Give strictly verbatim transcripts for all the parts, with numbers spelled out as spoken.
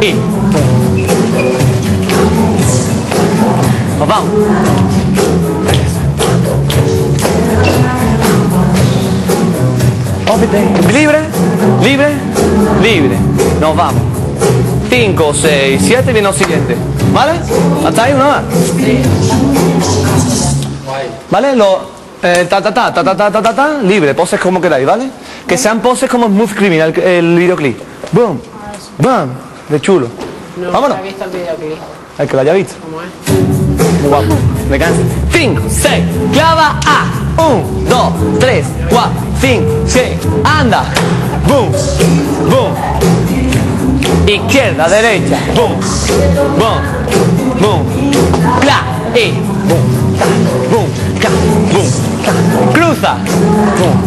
y nos vamos. Libre, libre, libre. Nos vamos. cinco, seis, siete, viene lo siguiente. ¿Vale? Hasta ahí, una más. ¿Vale? Lo, eh, ta, ta, ta, ta, ta, ta, ta, ta, ta, libre, poses como queráis, ¿vale? Que sean poses como Smooth Criminal, el, el videoclip. Boom, boom, de chulo. No, vámonos. ¿Has visto el videoclip? El que lo haya visto. ¿Cómo es? Muy guapo. Me canso. cinco, seis, clava A. uno, dos, tres, cuatro, cinco, seis. Anda. Boom, boom. Izquierda, derecha. Boom, boom, boom. Cla, y boom, ta, boom, ca, boom, ta. Cruza. Boom.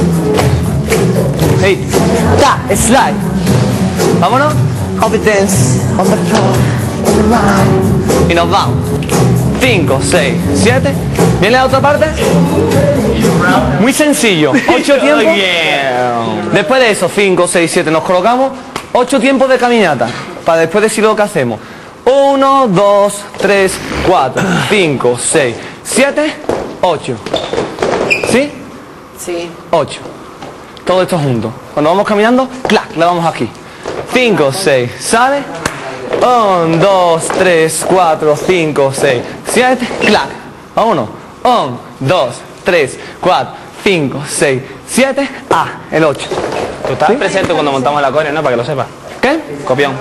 Hey. Ta, slide. Vámonos. Competence. On the floor. On the line. Y nos vamos. cinco, seis, siete. ¿Viene la otra parte? Muy sencillo. ocho tiempos. Después de eso, cinco, seis, siete, nos colocamos. ocho tiempos de caminata. Para después decir lo que hacemos. uno, dos, tres, cuatro, cinco, seis, siete, ocho. ¿Sí? Sí. ocho. Todo esto junto. Cuando vamos caminando, clac, le vamos aquí. cinco, seis, sale. uno, dos, tres, cuatro, cinco, seis, siete, clac. Vámonos. uno, dos, tres, cuatro, cinco, seis, siete, ah, el ocho. Tú estás ¿Sí? presente cuando montamos la coreo, ¿no? Para que lo sepas. ¿Qué? Copión.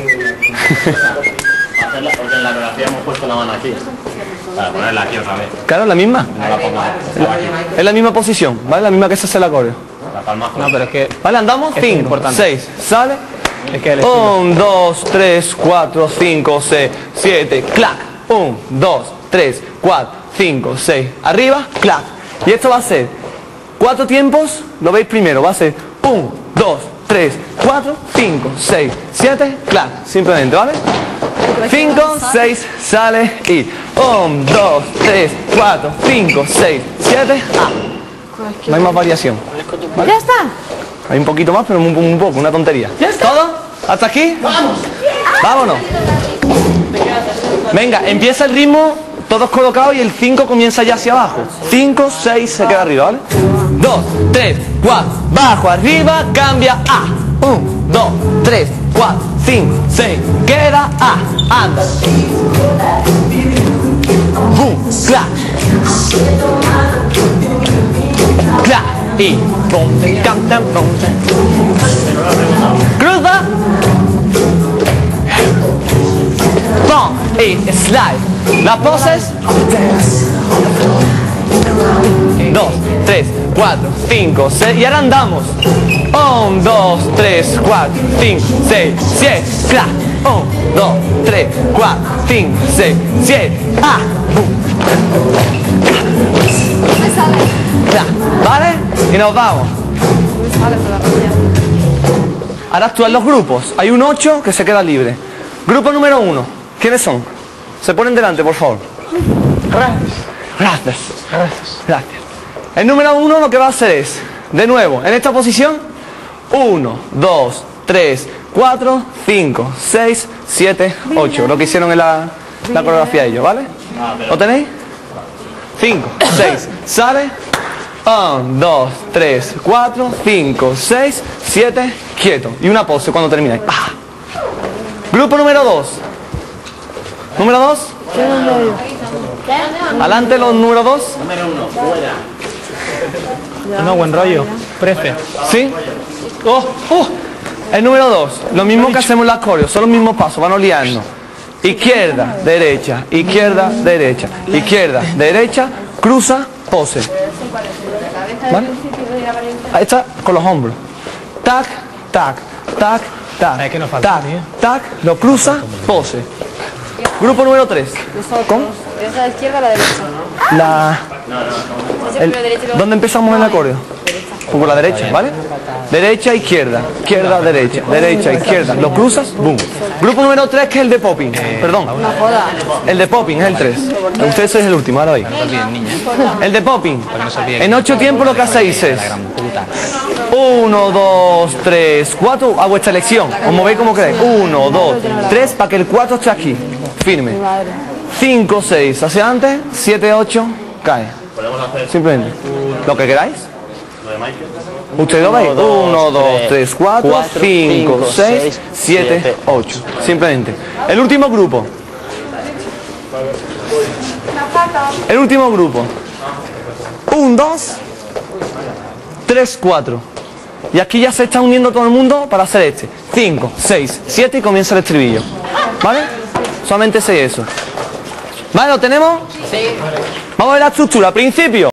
Hacerla porque en la coreografía hemos puesto la mano aquí. Para ponerla aquí otra vez. Claro, la misma. No la pongo aquí. Es la misma posición, ¿vale? La misma que se hace la coreo. La palma. No, pero es que... ¿Vale? Andamos. Esto es cinco, importante. seis, sale. Es que el estilo... uno, dos, tres, cuatro, cinco, seis, siete, clac. uno, dos, tres, cuatro, cinco, seis. Arriba, clac. Y esto va a ser cuatro tiempos, lo veis primero, va a ser uno, dos, tres, cuatro, cinco, seis, siete, clac. Simplemente, ¿vale? cinco, seis, sale y uno, dos, tres, cuatro, cinco, seis, siete, ah. No hay más variación. ¿Ya está? Hay un poquito más, pero muy, muy poco, una tontería. ¿Todo? ¿Hasta aquí? ¡Vamos! ¡Vámonos! Venga, empieza el ritmo, todos colocados y el cinco comienza ya hacia abajo. cinco, seis, se queda arriba, ¿vale? dos, tres, cuatro, bajo, arriba, cambia A. uno, dos, tres, cuatro, cinco, seis, queda A. Anda. Boom, clac. Clac. Y boom, canta, boom. Cruza. Boom. Y slide. Las poses. dos, tres, cuatro, cinco, seis. Y ahora andamos. uno, dos, tres, cuatro, cinco, seis, siete. Clac. uno, dos, tres, cuatro, cinco, seis, siete. Ah. Boom. ¿Vale? Y nos vamos. Ahora actúan los grupos. Hay un ocho que se queda libre. Grupo número uno. ¿Quiénes son? Se ponen delante, por favor. Gracias. Gracias. Gracias. El número uno lo que va a hacer es, de nuevo, en esta posición, uno, dos, tres, cuatro, cinco, seis, siete, ocho. Lo que hicieron en la, la coreografía de ellos, ¿vale? ¿Lo tenéis? cinco, seis, sale. uno, dos, tres, cuatro, cinco, seis, siete, quieto. Y una pose cuando termináis. ¡Ah! Grupo número dos. ¿Número dos? Adelante los número dos. Número uno, fuera. No, buen rollo. Prefe. ¿Sí? ¡Oh! ¡Oh! El número dos. Lo mismo que hacemos en las coreos. Son los mismos pasos. Van liando. Izquierda, derecha, izquierda, derecha, izquierda, derecha, cruza, pose. ¿Vale? Ahí está, con los hombros. Tac, tac, tac, tac. Es que nos falta, tac, tío. tac, lo cruza, pose. Grupo número tres. ¿Con? ¿Esa de izquierda o la derecha? La... el- ¿Dónde empezamos en el acorde? Por la derecha, ¿vale? Derecha, izquierda, izquierda, derecha, derecha, izquierda. Lo cruzas, boom. Grupo número tres, que es el de popping. Perdón. El de popping es el tres. Ustedes sois el último, ahora veis. El de popping. En ocho tiempos lo que hacéis es uno, dos, tres, cuatro, a vuestra elección. Os movéis como queráis. uno, dos, tres, para que el cuatro esté aquí. Firme. cinco, seis, hacia adelante. siete, ocho, cae. Podemos hacer Simplemente. Lo que queráis. lo de Michael. Ustedes lo veis. Uno, dos, uno, dos, tres, tres, cuatro, cuatro, cinco, cinco, seis, seis, siete, siete, ocho. Simplemente. El último grupo. El último grupo. un, dos, tres, cuatro. Y aquí ya se está uniendo todo el mundo para hacer este. cinco, seis, siete y comienza el estribillo. ¿Vale? Solamente sé eso. ¿Vale? ¿Lo tenemos? Sí. Vamos a ver la estructura. Principio.